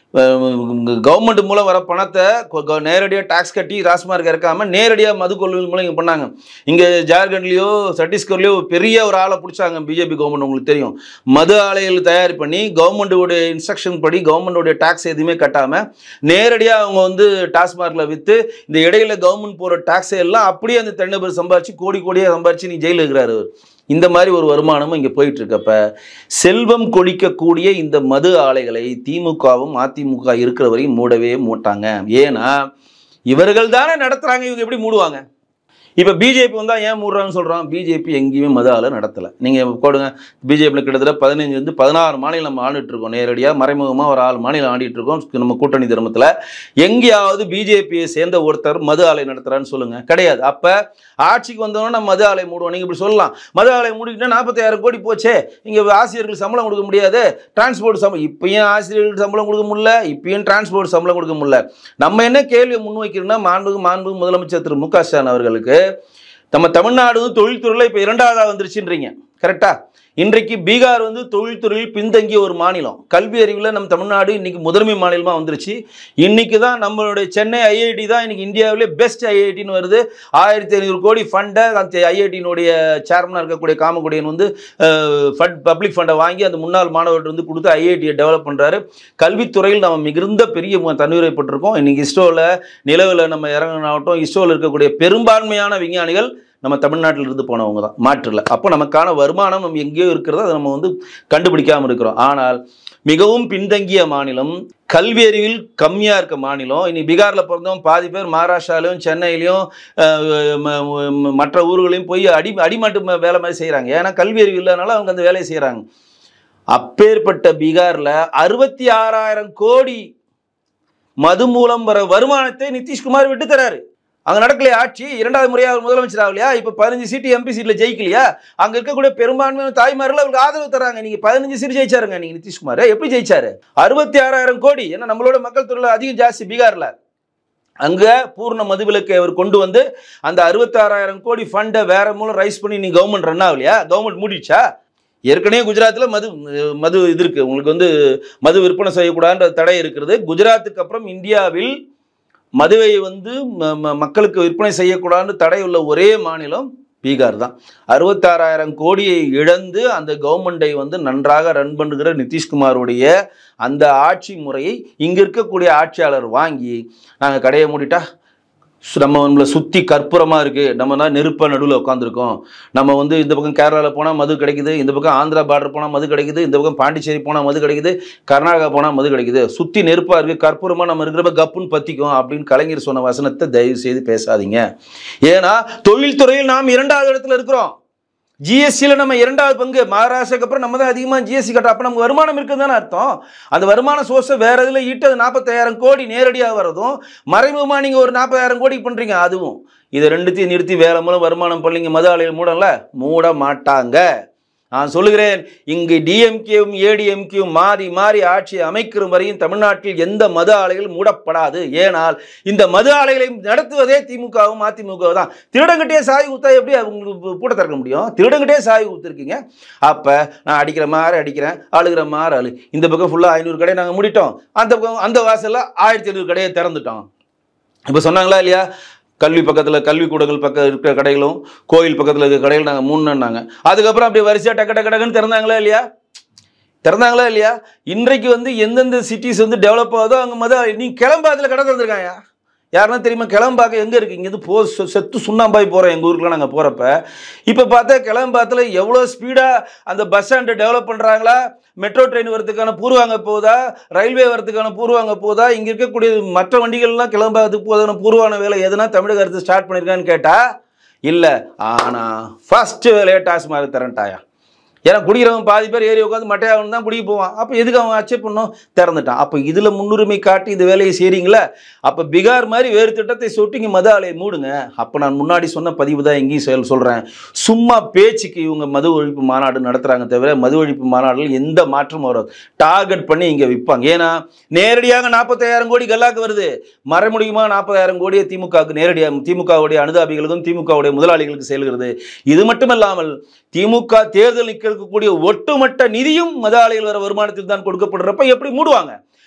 கவர்மெண்ட் மூலம் வர பணத்தை நேரடியாக டாக்ஸ் கட்டி ராஸ்மார்க் இறக்காமல் நேரடியாக மது கொள்வதன் மூலம் இங்கே பண்ணாங்க. இங்கே ஜார்க்கண்ட்லேயோ சத்தீஸ்கர்லேயோ பெரிய ஒரு ஆளை பிடிச்சாங்க பிஜேபி கவர்மெண்ட். உங்களுக்கு தெரியும், மது ஆலைகள் தயார் பண்ணி கவர்மெண்ட்டுடைய இன்ஸ்ட்ரக்ஷன் படி கவர்மெண்ட்டுடைய டாக்ஸ் எதுவுமே கட்டாமல் நேரடியாக அவங்க வந்து டாஸ்மார்க்கில் விற்று இந்த இடையில கவர்மெண்ட் போகிற டாக்ஸை எல்லாம் அப்படியே அந்த தனிநபர் சம்பாரிச்சு கோடி கோடியாக சம்பாரிச்சு நீ ஜெயிலில் இருக்கிறாரு. இந்த மாதிரி ஒரு வருமானமும் இங்கே போயிட்டு இருக்கப்ப செல்வம் கொழிக்கக்கூடிய இந்த மது ஆலைகளை திமுகவும் அதிமுக இருக்கிற வரையும் மூடவே மூட்டாங்க. ஏன்னா இவர்கள் தானே நடத்துறாங்க, இவங்க எப்படி மூடுவாங்க? இப்போ பிஜேபி வந்தால் ஏன் மூடுறாங்கன்னு சொல்கிறோம். பிஜேபி எங்கேயுமே மது ஆலை நடத்தலை. நீங்கள் போடுங்க, பிஜேபியில் கிட்டத்தட்ட பதினஞ்சுலேருந்து பதினாறு மாநிலம் நம்ம ஆண்டுட்டு இருக்கோம். நேரடியாக மறைமுகமாக ஒரு ஆறு மாநிலம் ஆண்டிட்டு இருக்கோம். நம்ம கூட்டணி தர்மத்தில் எங்கேயாவது பிஜேபியை சேர்ந்த ஒருத்தர் மது ஆலை நடத்துகிறான்னு சொல்லுங்கள், கிடையாது. அப்போ ஆட்சிக்கு வந்தோன்னா நம்ம மது ஆலை மூடுவோம். நீங்கள் இப்படி சொல்லலாம், மது ஆலை மூடிக்கிட்டால் நாற்பத்தாயிரம் கோடி போச்சே, இங்கே ஆசிரியர்களுக்கு சம்பளம் கொடுக்க முடியாது, டிரான்ஸ்போர்ட் சம்பளம் இப்பயும் ஆசிரியர்களுக்கு சம்பளம் கொடுக்க முடியல, இப்பயும் டிரான்ஸ்போர்ட் சம்பளம் கொடுக்க முடியல. நம்ம என்ன கேள்வியை முன்வைக்கிறோம்னா, மாண்புக்கு மாண்பு முதலமைச்சர் திரு மு க ஸ்டாலின் அவர்களுக்கு நம்ம தமிழ்நாடு வந்து தொழில்துறையில் இப்போ இரண்டாவதாக வந்துருச்சுன்றீங்க, கரெக்டா? இன்றைக்கு பீகார் வந்து தொழில்துறையில் பின்தங்கிய ஒரு மாநிலம். கல்வி அறிவில் நம்ம தமிழ்நாடு இன்னைக்கு முதன்மை மாநிலமாக வந்துருச்சு. இன்னைக்கு தான் நம்மளுடைய சென்னை ஐஐடி தான் இன்னைக்கு இந்தியாவிலே பெஸ்ட் ஐஐடின்னு வருது. ஆயிரத்தி ஐநூறு கோடி ஃபண்டை அந்த ஐஐடியினுடைய சேர்மனாக இருக்கக்கூடிய காமகுடியன் வந்து ஃபண்ட் பப்ளிக் ஃபண்டை வாங்கி அந்த முன்னாள் மாணவர்கள் வந்து கொடுத்து ஐஐடியை டெவலப் பண்ணுறாரு. கல்வித்துறையில் நம்ம மிகுந்த பெரிய தன்னுரைப்பட்டிருக்கோம். இன்னைக்கு இஸ்ரோவில் நிலவில் நம்ம இறங்கினாகட்டும், இஸ்ரோவில் இருக்கக்கூடிய பெரும்பான்மையான விஞ்ஞானிகள் நம்ம தமிழ்நாட்டில் இருந்து போனவங்க தான், மாற்றில்லை. அப்போ நமக்கான வருமானம் நம்ம எங்கேயோ இருக்கிறத அதை நம்ம வந்து கண்டுபிடிக்காமல் இருக்கிறோம். ஆனால் மிகவும் பின்தங்கிய மாநிலம், கல்வி அறிவில் கம்மியாக இருக்க மாநிலம். இன்னைக்கு பீகாரில் பிறந்தவங்க பாதி பேர் மகாராஷ்டிராலையும் சென்னையிலையும் மற்ற ஊர்களையும் போய் அடி அடிமாட்டு வேலை மாதிரி செய்கிறாங்க. ஏன்னா கல்வி அறிவு இல்லைனால அவங்க அந்த வேலையை செய்கிறாங்க. அப்பேற்பட்ட பீகாரில் அறுபத்தி ஆறாயிரம் கோடி மது மூலம் வர வருமானத்தை நிதிஷ்குமார் விட்டு தராரு. அங்கே நடக்கலையா ஆட்சி? இரண்டாவது முறையாக முதலமைச்சர் ஆகலையா? இப்போ பதினஞ்சு சீட்டு எம்பி சீட்டில் ஜெயிக்கலையா? அங்கே இருக்கக்கூடிய பெரும்பான்மையான தாய்மார்கள் அவருக்கு ஆதரவு தராங்க. நீங்கள் பதினஞ்சு சீட்டு ஜெயிச்சாருங்க. நீங்கள் நிதிஷ்குமார் எப்படி ஜெயிச்சாரு? அறுபத்தி ஆறாயிரம் கோடி. ஏன்னா நம்மளோட மக்கள் தொழில் அதிகம் ஜாஸ்தி பீகாரில். அங்கே பூர்ண மதுவிலக்கை அவர் கொண்டு வந்து அந்த அறுபத்தி ஆறாயிரம் கோடி ஃபண்டை வேற மூலம் ரைஸ் பண்ணி நீ கவர்மெண்ட் ரன் ஆகலையா? கவர்மெண்ட் மூடிச்சா? ஏற்கனவே குஜராத்தில் மது மது இது இருக்குது, உங்களுக்கு வந்து மது விற்பனை செய்யக்கூடாதுன்ற தடை இருக்கிறது. குஜராத்துக்கு அப்புறம் இந்தியாவில் மதுவை வந்து மக்களுக்கு விற்பனை செய்யக்கூடாதுன்னு தடை உள்ள ஒரே மாநிலம் பீகார் தான். அறுபத்தாறாயிரம் கோடியை இழந்து அந்த கவர்மெண்டை வந்து நன்றாக ரன் பண்ணுகிற நிதிஷ்குமாருடைய அந்த ஆட்சி முறையை இங்கே இருக்கக்கூடிய ஆட்சியாளர் வாங்கி நாங்கள் கடையை மூடிட்டா நம்ம நம்மளை சுற்றி கற்பூரமாக இருக்குது, நம்ம தான் நெருப்ப நடுவில் உட்காந்துருக்கோம், நம்ம வந்து இந்த பக்கம் கேரளாவில் போனால் மது கிடைக்குது, இந்த பக்கம் ஆந்திரா பார்டர் போனால் மது கிடைக்குது, இந்த பக்கம் பாண்டிச்சேரி போனால் மது கிடைக்குது, கர்நாடகா போனால் மது கிடைக்குது, சுற்றி நெருப்பாக இருக்குது, கற்பூரமாக நம்ம இருக்கிறப்ப கப்புன்னு பற்றிக்கும் அப்படின்னு கலைஞர் சொன்ன வசனத்தை தயவு செய்து பேசாதீங்க. ஏன்னா தொழில்துறையில் நாம் இரண்டாவது இடத்துல இருக்கிறோம். ஜிஎஸ்டியில் நம்ம இரண்டாவது பங்கு, மகாராஷ்டிராக்கு அப்புறம் நம்ம தான் அதிகமாக ஜிஎஸ்டி கட்டுறோம். அப்போ நமக்கு வருமானம் இருக்குன்னு தானே அர்த்தம். அந்த வருமான சோர்ஸை வேறு இதில் ஈட்டது நாற்பத்தாயிரம் கோடி நேரடியாக வரதும், மறைமுகமாக நீங்கள் ஒரு நாற்பதாயிரம் கோடி பண்ணுறீங்க அதுவும். இதை ரெண்டுத்தையும் நிறுத்தி வேலை மூலம் வருமானம் பண்ணீங்க, மது ஆலையில் மூடல மூட மாட்டாங்க. நான் சொல்லுகிறேன், இங்கு டிஎம்கேவும் ஏடிஎம்கேவும் மாறி மாறி ஆட்சியை அமைக்கிற வரையும் தமிழ்நாட்டில் எந்த மது ஆலைகள் மூடப்படாது. ஏனால் இந்த மது ஆலைகளை நடத்துவதே திமுகவும் அதிமுகவும் தான். திருடங்கிட்டே சாய் ஊத்தா எப்படி உங்களுக்கு பூட்ட திறக்க முடியும்? திருடங்கிட்டே சாய் ஊத்திருக்கீங்க. அப்போ நான் அடிக்கிற மாதிரி அடிக்கிறேன், அழுகிற மாதிரி அழு. இந்த பக்கம் ஃபுல்லாக ஐநூறு கடையை நாங்கள் மூடிட்டோம், அந்த பக்கம் அந்த வாசலில் ஆயிரத்தி ஐநூறு கடையை திறந்துட்டோம். இப்போ சொன்னாங்களா இல்லையா? கல்வி பக்கத்தில் கல்வி கூடங்கள் பக்கம் இருக்கிற கடைகளும் கோயில் பக்கத்தில் இருக்கிற கடைகள் நாங்கள் மூணுன்னாங்க. அதுக்கப்புறம் அப்படியே வரிசையாக டக்கு டக்கு டக்குன்னு திறந்தாங்களா இல்லையா? திறந்தாங்களா இல்லையா? இன்றைக்கு வந்து எந்தெந்த சிட்டிஸ் வந்து டெவலப் ஆகுதோ அங்கே மத நீ கிளம்பாத்தில் கடை திறந்துருக்காங்க. யாருன்னா தெரியுமா? கிளம்பாக்க எங்கே இருக்குது? இங்கேருந்து போ செத்து சுண்ணாம்பாய் போகிறோம் எங்கள் ஊருக்குலாம் நாங்கள் போகிறப்ப. இப்போ பார்த்தா கிளம்பாத்தில் எவ்வளோ ஸ்பீடாக அந்த பஸ் ஸ்டாண்டை டெவலப் பண்ணுறாங்களா? மெட்ரோ ட்ரெயின் வரதுக்கான பூர்வாங்க போதா, ரயில்வே வரதுக்கான பூர்வாங்க போதா, இங்கே இருக்கக்கூடிய மற்ற வண்டிகள்லாம் கிளம்பாதுக்கு போதான பூர்வான வேலை எதுனா தமிழக அரசு ஸ்டார்ட் பண்ணியிருக்கான்னு கேட்டால் இல்லை. ஆனால் ஃபஸ்ட்டு வேலையை டாஸ்மாக் திறன்ட்டாயா? ஏன்னா குடிக்கிறவன் பாதி பேர் ஏறி உட்காந்து மட்டையாகணும் தான் குடிக்க போவான். அப்போ எதுக்கு அவன் அச்சீவ் பண்ணோம்? திறந்துட்டான். அப்போ இதில் முன்னுரிமை காட்டி இந்த வேலையை செய்கிறீங்களா? அப்போ பீகார் மாதிரி வேறு திட்டத்தை சொட்டு இங்கே மது ஆலையை மூடுங்க. அப்போ நான் முன்னாடி சொன்ன பதிவு தான் எங்கேயும் செயல் சொல்கிறேன். சும்மா பேச்சுக்கு இவங்க மது ஒழிப்பு மாநாடு நடத்துகிறாங்க தவிர மது ஒழிப்பு மாநாடுகள் எந்த மாற்றமும் வராது. டார்கெட் பண்ணி இங்கே விற்பாங்க. ஏன்னா நேரடியாக நாற்பத்தாயிரம் கோடி கல்லாக்கு வருது, மறைமுடியுமா நாற்பதாயிரம் கோடியை திமுகவுக்கு நேரடியாக திமுகவுடைய அனுதாபிகளுக்கும் திமுகவுடைய முதலாளிகளுக்கு செல்கிறது. இது மட்டுமல்லாமல் திமுக தேர்தல் நிற்கக்கூடிய ஒட்டுமொத்த நிதியும் மது ஆலையில் வர வருமானத்தில் தான் கொடுக்கப்படுறப்ப எப்படி மூடுவாங்க?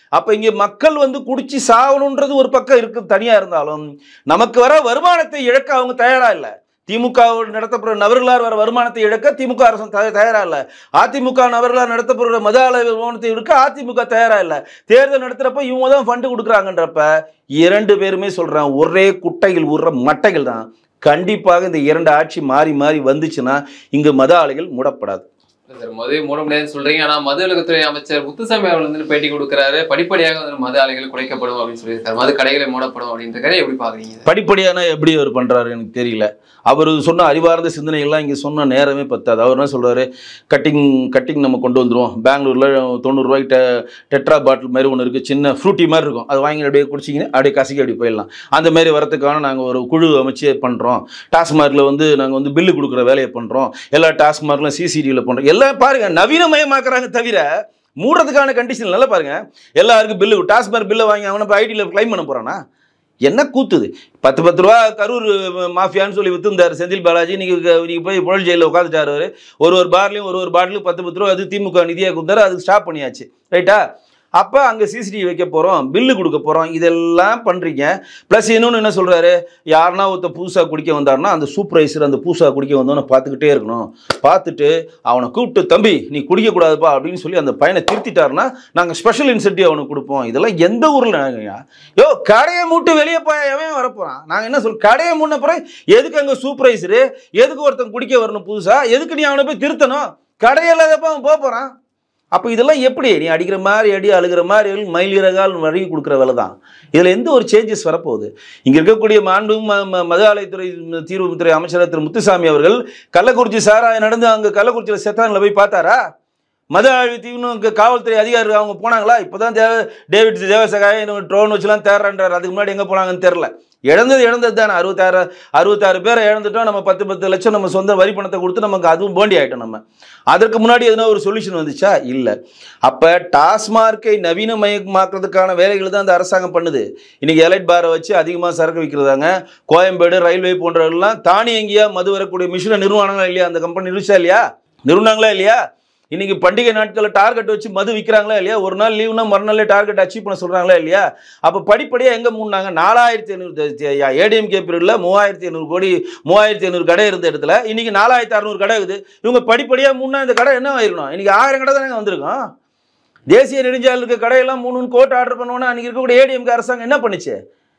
அப்போ இங்கே மக்கள் வந்து குடிச்சு சாகணுன்றது ஒரு பக்கம் இருக்கு தனியாக இருந்தாலும் நமக்கு வர வருமானத்தை இழக்க அவங்க தயாராக இல்லை. திமுக நடத்தப்படுற நபர்களால் வர வருமானத்தை இழக்க திமுக அரசு தயாரா இல்லை. அதிமுக நபர்களால் நடத்தப்படுற மத ஆலை வருமானத்தை இழக்க அதிமுக தயாரா இல்லை. தேர்தல் நடத்துறப்ப இவங்க தான் ஃபண்டு கொடுக்குறாங்கன்றப்ப இரண்டு பேருமே சொல்றாங்க ஒரே குட்டைகள் உருற மட்டைகள் தான். கண்டிப்பாக இந்த இரண்டு ஆட்சி மாறி மாறி வந்துச்சுன்னா இங்கு மத ஆலைகள் மூடப்படாது.
சார் மது மூட முடியாதுன்னு சொல்றீங்க. ஆனா மதுவிலக்குத்துறை அமைச்சர் முத்துசாமி அவர்கள் வந்து பேட்டி கொடுக்குறாரு, படிப்படியாக வந்து மது ஆலைகள் குறைக்கப்படும் அப்படின்னு சொல்லியிருக்காரு, மது கடைகளை மூடப்படும் அப்படின்ற எப்படி பாக்குறீங்க?
படிப்படியான எப்படி அவர் பண்றாரு எனக்கு தெரியல. அவர் சொன்ன அறிவார்ந்த சிந்தனைகள்லாம் இங்கே சொன்ன நேரமே பத்தாது. அவர் என்ன சொல்றாரு, கட்டிங் கட்டிங் நம்ம கொண்டு வந்துடுவோம். பெங்களூரில் தொண்ணூறு ரூபாய்க்கு டெ டெட்ரா பாட்டில் மாதிரி ஒன்று இருக்குது, சின்ன ஃப்ரூட்டி மாதிரி இருக்கும், அது வாங்கி அப்படியே குடிச்சிங்கன்னா அப்படியே கசக்கி அப்படி போயிடலாம். அந்த மாதிரி வரத்துக்கான நாங்கள் ஒரு குழு அமைச்சு பண்ணுறோம். டாஸ்மார்க்கில் வந்து நாங்கள் வந்து பில்லு கொடுக்குற வேலையை பண்ணுறோம். எல்லா டாஸ்மார்க்கிலும் சிசிடிவியில் பண்ணுறோம். எல்லாம் பாருங்கள் நவீனமயமாக்குறாங்க தவிர மூடுறதுக்கான கண்டிஷன் நல்லா பாருங்கள். எல்லாருக்கும் பில்லு டாஸ்மார்க் பில்லை வாங்கி அவனை இப்போ ஐடியில் கிளைம் பண்ண போகிறானா? என்ன கூத்துது? பத்து பத்து ரூபா கரூர் மாஃபியான்னு சொல்லி வித்துருந்தார் செந்தில் பாலாஜி. இன்னைக்கு இன்னைக்கு போய் புழல் ஜெயிலில் உட்காந்துட்டார். அவர் ஒரு ஒரு பார்லையும் ஒரு ஒரு பாட்டிலும் பத்து பத்து ரூபா அது திமுக நிதியாக கொடுத்தாரு, அது ஸ்டாப் பண்ணியாச்சு. ரைட்டா? அப்போ அங்கே சிசிடிவி வைக்க போகிறோம், பில்லு கொடுக்க போகிறோம், இதெல்லாம் பண்ணுறீங்க. ப்ளஸ் இன்னொன்று என்ன சொல்கிறாரு, யாருன்னா ஒருத்தர் புதுசாக குடிக்க வந்தாருன்னா அந்த சூப்பர்வைசர் அந்த புதுசாக குடிக்க வந்தோன்னு பார்த்துக்கிட்டே இருக்கணும். பார்த்துட்டு அவனை கூப்பிட்டு தம்பி நீ குடிக்கக்கூடாதுப்பா அப்படின்னு சொல்லி அந்த பையனை திருத்திட்டாருன்னா நாங்கள் ஸ்பெஷல் இன்சென்டிவ் அவனுக்கு கொடுப்போம். இதெல்லாம் எந்த ஊரில் நாங்கள் யோ கடையை மூட்டு வெளியே போய் எவன் வரப்போகிறான்? நாங்கள் என்ன சொல் கடையை மூடின பிறகு எதுக்கு அங்கே சூப்பர்வைசரு, எதுக்கு ஒருத்தன் குடிக்க வரணும் புதுசாக, எதுக்கு நீ அவனை போய் திருத்தணும்? கடையில்லாதப்ப அவன் போக போகிறான். அப்போ இதெல்லாம் எப்படி நீ அடிக்கிற மாதிரி அடி அழுகிற மாதிரி மயிலிறகால் வழங்கி கொடுக்குற வேலை தான். இதில் எந்த ஒரு சேஞ்சஸ் வரப்போகுது? இங்கே இருக்கக்கூடிய மாண்பு மத ஆலைத்துறை தீர்வுத்துறை அமைச்சர் திரு முத்துசாமி அவர்கள் கள்ளக்குறிச்சி சாராயம் நடந்து அங்கே கள்ளக்குறிச்சியில் செத்தானில் போய் பார்த்தாரா? மத ஆழ்த்தீவுன்னு காவல்துறை அதிகாரி அவங்க போனாங்களா? இப்போ தான் தேவ டேவிட் தேவசகாய ட்ரோன் வச்சுலாம் தேர்றான்றார். அதுக்கு முன்னாடி எங்கே போனாங்கன்னு தெரில. இழந்தது இழந்தது தானே. அறுபத்தாறு அறுபத்தாறு பேரை இழந்துட்டோம். நம்ம பத்து பத்து லட்சம் நம்ம சொந்த வரி பணத்தை கொடுத்து நமக்கு அதுவும் போண்டி ஆகிட்டோம். நம்ம அதற்கு முன்னாடி எதுனா ஒரு சொல்யூஷன் வந்துச்சா? இல்லை. அப்போ டாஸ்மார்க்கை நவீனமயமாக்குறதுக்கான வேலைகள் தான் அந்த அரசாங்கம் பண்ணுது. இன்றைக்கி எலைட் பாரை வச்சு அதிகமாக சரக்கு விற்கிறதாங்க. கோயம்பேடு ரயில்வே போன்றவர்கள்லாம் தானியங்கியாக மது வரக்கூடிய மிஷினை நிறுவனங்களா இல்லையா? அந்த கம்பெனி நிறுவச்சா இல்லையா? நிறுவனாங்களா இல்லையா? இன்னைக்கு பண்டிகை நாட்களில் டார்கெட் வச்சு மது விற்கிறாங்களா இல்லையா? ஒரு நாள் லீவ்னா மறுநாளே டார்கெட் அச்சீவ் பண்ண சொல்கிறாங்களா இல்லையா? அப்போ படிப்படியாக எங்கே மூடினாங்க? நாலாயிரத்தி ஐநூறு ஏடிஎம்கே பீரியடில் மூவாயிரத்தி ஐநூறு கோடி மூவாயிரத்தி ஐநூறு கடை இருந்த இடத்துல இன்னைக்கு நாலாயிரத்தி அறுநூறு கடை இருக்குது. இவங்க படிப்படியாக மூணா இந்த கடை என்ன ஆயிருக்கணும்? இன்னைக்கு ஆயிரம் கடை தானே வந்திருக்கும். தேசிய நெடுஞ்சாலையில் இருக்க கடையெல்லாம் மூணுன்னு கோட் ஆர்டர் பண்ணுவோன்னா அன்றைக்கி இருக்கக்கூடிய ஏடிஎம்கே அரசாங்கம் என்ன பண்ணிச்சு?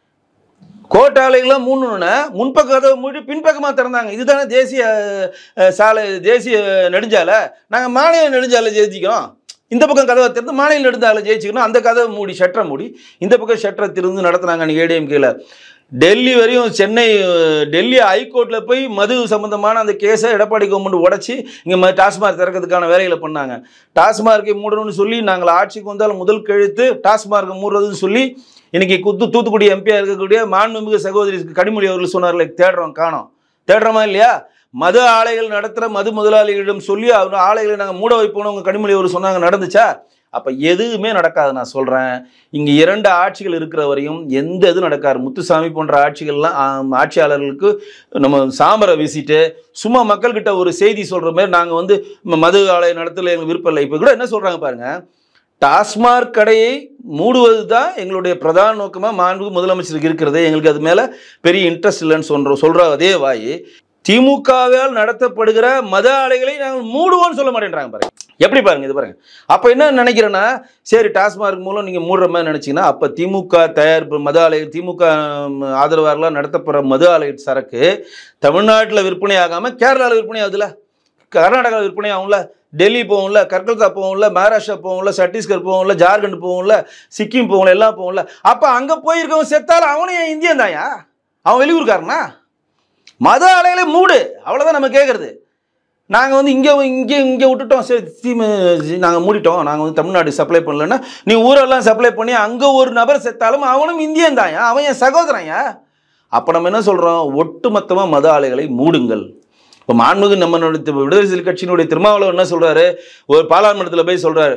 கோட்டாலைகள்லாம் மூணுன்னு முன்பக்க கதவை மூடி பின்பக்கமாக திறந்தாங்க. இதுதானே தேசிய சாலை தேசிய நெடுஞ்சாலை. நாங்கள் மாநில நெடுஞ்சாலை ஜெயிச்சிக்கிறோம். இந்த பக்கம் கதவை திறந்து மாநில நெடுஞ்சாலை ஜெயிச்சிக்கணும். அந்த கதவை மூடி ஷட்டரை மூடி இந்த பக்கம் ஷட்டரை திறந்து நடத்துனாங்க அன்றைக்கி ஏடிஎம்கேல. டெல்லி வரையும் சென்னை டெல்லி ஹைகோர்ட்டில் போய் மது சம்பந்தமான அந்த கேஸை எடப்பாடி கவர்மெண்ட் உடச்சி இங்கே டாஸ்மார்க் திறக்கிறதுக்கான வேலைகளை பண்ணாங்க. டாஸ்மார்க்கை மூடணும்னு சொல்லி நாங்கள் ஆட்சிக்கு வந்தாலும் முதல் கழுத்து டாஸ்மார்க்கை மூடுறதுன்னு சொல்லி இன்னைக்கு குத்து தூத்துக்குடி எம்பியாக இருக்கக்கூடிய மாண்புமிகு சகோதரி கனிமொழி அவர்கள் சொன்னார்ல, தேடுறோம் காணோம். தேடுறோமா இல்லையா? மது ஆலைகள் நடத்துகிற மது முதலாளிகளிடம் சொல்லி அவங்க ஆலைகளை நாங்கள் மூட வைப்போம் உங்கள் கனிமொழி அவர் சொன்னாங்க. நடந்துச்சா? அப்போ எதுவுமே நடக்காது. நான் சொல்கிறேன், இங்கே இரண்டு ஆட்சிகள் இருக்கிற வரையும் எந்த இது நடக்காது. முத்துசாமி போன்ற ஆட்சிகள்லாம் ஆட்சியாளர்களுக்கு நம்ம சாம்பரை வீசிட்டு சும்மா மக்கள்கிட்ட ஒரு செய்தி சொல்கிற மாதிரி நாங்கள் வந்து மது ஆலை நடத்தல எங்களுக்கு விருப்பம் இல்லை. இப்போ கூட என்ன சொல்கிறாங்க பாருங்கள், டாஸ்மார்க் கடையை மூடுவது தான் எங்களுடைய பிரதான நோக்கமாக மாண்புமிகு முதலமைச்சருக்கு இருக்கிறது. எங்களுக்கு அது மேலே பெரிய இன்ட்ரெஸ்ட் இல்லைன்னு சொல்கிறோம் சொல்கிற அதே வாய் திமுகவால் நடத்தப்படுகிற மத ஆலைகளை நாங்கள் மூடுவோன்னு சொல்ல மாட்டேன்றாங்க பாருங்க. எப்படி பாருங்க இது பாருங்க. அப்போ என்ன நினைக்கிறேன்னா, சரி டாஸ்மார்க் மூலம் நீங்கள் மூடுற மாதிரி நினச்சிங்கன்னா அப்போ திமுக தயாரிப்பு மத ஆலை திமுக ஆதரவாளர்களாக நடத்தப்படுற மது ஆலை சரக்கு தமிழ்நாட்டில் விற்பனை ஆகாமல் கேரளாவில் விற்பனை ஆகுதுல்ல, கர்நாடகாவில் விற்பனை ஆகும்ல, டெல்லி போகும்ல, கல்கத்தா போகும்ல, மகாராஷ்டிரா போகும்ல, சத்தீஸ்கர் போகும்ல, ஜார்க்கண்ட் போகும்ல, சிக்கிம் போகும்ல, எல்லாம் போகும்ல. அப்போ அங்கே போயிருக்கவன் செத்தாலும் அவனையும் இந்தியன் தாயா? அவன் வெளியூருக்காரனா? மத ஆலைகளை மூடு, அவ்வளோதான் நம்ம கேட்குறது. நாங்கள் வந்து இங்கே இங்கே இங்கே விட்டுட்டோம், சரி தீமு நாங்கள் மூடிட்டோம், நாங்கள் வந்து தமிழ்நாடு சப்ளை பண்ணலன்னா நீ ஊரெல்லாம் சப்ளை பண்ணி அங்கே ஒரு நபர் செத்தாலும் அவனும் இந்தியன் தாயா? அவன் என் சகோதரன்யா. அப்போ நம்ம என்ன சொல்கிறோம், ஒட்டுமொத்தமாக மத ஆலைகளை மூடுங்கள். இப்போ மாண்புமிகு நம்மளுடைய விடுதலை சிறுத்தைகள் கட்சியினுடைய திருமாவளவன் என்ன சொல்கிறாரு, ஒரு பாராளுமன்றத்தில் போய் சொல்கிறார்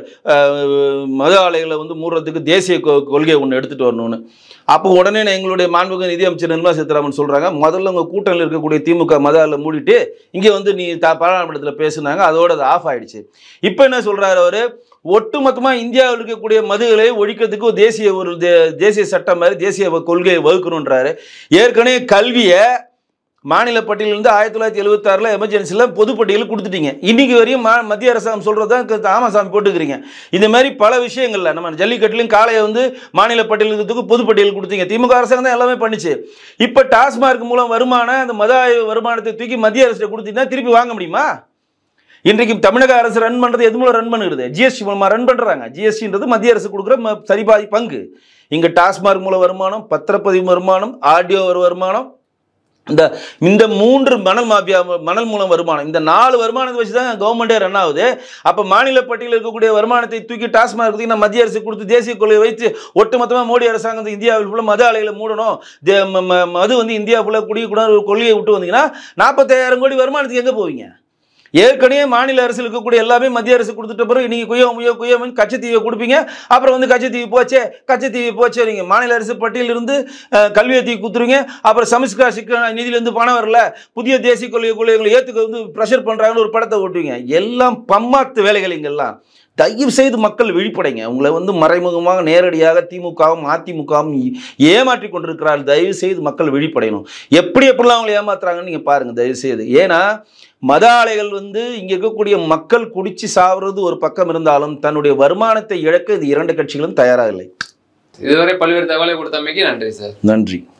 மது ஆலைகளை வந்து மூடுறதுக்கு தேசிய கொள்கையை ஒன்று எடுத்துகிட்டு வரணும்னு. அப்போ உடனே எங்களுடைய மாண்புமிகு நிதியமைச்சர் நிர்மலா சீதாராமன் சொல்கிறாங்க, முதல்ல உங்கள் கூட்டணியில் இருக்கக்கூடிய திமுக மத ஆலை மூடிட்டு இங்கே வந்து நீ த பாராளுமன்றத்தில் பேசுனாங்க, அதோட அது ஆஃப் ஆகிடுச்சு. இப்போ என்ன சொல்கிறாரு அவர், ஒட்டுமொத்தமாக இந்தியாவில் இருக்கக்கூடிய மதுகளை ஒழிக்கிறதுக்கு ஒரு தேசிய ஒரு தேசிய சட்டம் மாதிரி தேசிய கொள்கையை வகுக்கணுன்றாரு. ஏற்கனவே கல்வியை மாநில பட்டியலிருந்து ஆயிரத்தி தொள்ளாயிரத்தி எழுபத்தி ஆறில் எமர்ஜென்சியில் பொதுப்பட்டியல் கொடுத்துட்டீங்க. இன்றைக்கி வரையும் மா மத்திய அரசாங்கம் சொல்கிறதான் ஆமாசாமி போட்டுக்கிறீங்க. இந்த மாதிரி பல விஷயங்களில் நம்ம ஜல்லிக்கட்டுலையும் காளையை வந்து மாநில பட்டியலுக்கு பொதுப்பட்டியல் கொடுத்தீங்க. திமுக அரசாங்கம் தான் எல்லாமே பண்ணிச்சு. இப்போ டாஸ்மார்க் மூலம் வருமானம் அந்த மத வருமானத்தை தூக்கி மத்திய அரசு கொடுத்தீங்கன்னா திருப்பி வாங்க முடியுமா? இன்றைக்கு தமிழக அரசு ரன் பண்ணுறது எது மூலம் ரன் பண்ணுறது? ஜிஎஸ்டி மூலமாக ரன் பண்ணுறாங்க. ஜிஎஸ்டின்றது மத்திய அரசு கொடுக்குற சரிபாதி பங்கு. இங்கே டாஸ்மார்க் மூலம் வருமானம், பத்திரப்பதிவு வருமானம், ஆடியோ வருமானம், இந்த இந்த மூன்று மணல் மாஃபியா மணல் மூலம் வருமானம், இந்த நாலு வருமானத்தை வச்சு தான் கவர்மெண்ட்டே ரன் ஆகுது. அப்போ மாநில பட்டியலில் இருக்கக்கூடிய வருமானத்தை தூக்கி டாஸ்மார்க் மத்திய அரசு கொடுத்து தேசிய கொள்கையை வைத்து ஒட்டுமொத்தமாக மோடி அரசாங்கம் இந்தியாவில் ஃபுல்லாக மது ஆலைகளை மூடணும், மது வந்து இந்தியா ஃபுல்லாக குடிக்கூடாது ஒரு கொள்கையை விட்டு வந்தீங்கன்னா நாற்பத்தாயிரம் கோடி வருமானத்துக்கு எங்கே போவீங்க? ஏற்கனவே மாநில அரசு இருக்கக்கூடிய எல்லாமே மத்திய அரசு கொடுத்துட்ட பிறகு நீங்கள் குயோ முயோ குயோமின் கச்சத்தீவை கொடுப்பீங்க. அப்புறம் வந்து கச்சத்தீவு போச்சே கச்சத்தீவு போச்சே நீங்கள் மாநில அரசு பட்டியலிருந்து கல்வியை தீ கொடுத்துருவீங்க. அப்புறம் சமஸ்கார் சிக்க நிதியிலேருந்து பணம் வரல, புதிய தேசிய கொள்கை கொள்கைகளை ஏற்றுக்க வந்து ப்ரெஷர் பண்ணுறாங்கன்னு ஒரு படத்தை ஓட்டுவீங்க. எல்லாம் பம்மாத்து வேலைகள் இங்கெல்லாம். தயவு செய்து மக்கள் விழிப்படைங்க. உங்களை வந்து மறைமுகமாக நேரடியாக திமுகவும் அதிமுகவும் ஏமாற்றி கொண்டிருக்கிறார்கள். தயவு செய்து மக்கள் விழிப்படையணும். எப்படி எப்படிலாம் அவங்களை ஏமாத்துறாங்கன்னு நீங்கள் பாருங்கள் தயவு செய்து. ஏன்னா மத ஆலைகள் வந்து இங்கே இருக்கக்கூடிய மக்கள் குடிச்சு சாவுறது ஒரு பக்கம் இருந்தாலும் தன்னுடைய வருமானத்தை இழக்க இந்த இரண்டு கட்சிகளும் தயாராக இல்லை.
இதுவரை பல்வேறு தகவலை கொடுத்தமைக்கு நன்றி சார்.
நன்றி.